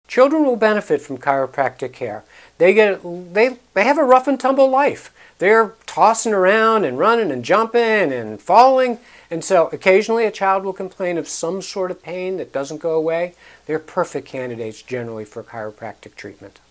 Children will benefit from chiropractic care. They have a rough and tumble life. They're tossing around and running and jumping and falling, and so occasionally a child will complain of some sort of pain that doesn't go away. They're perfect candidates generally for chiropractic treatment.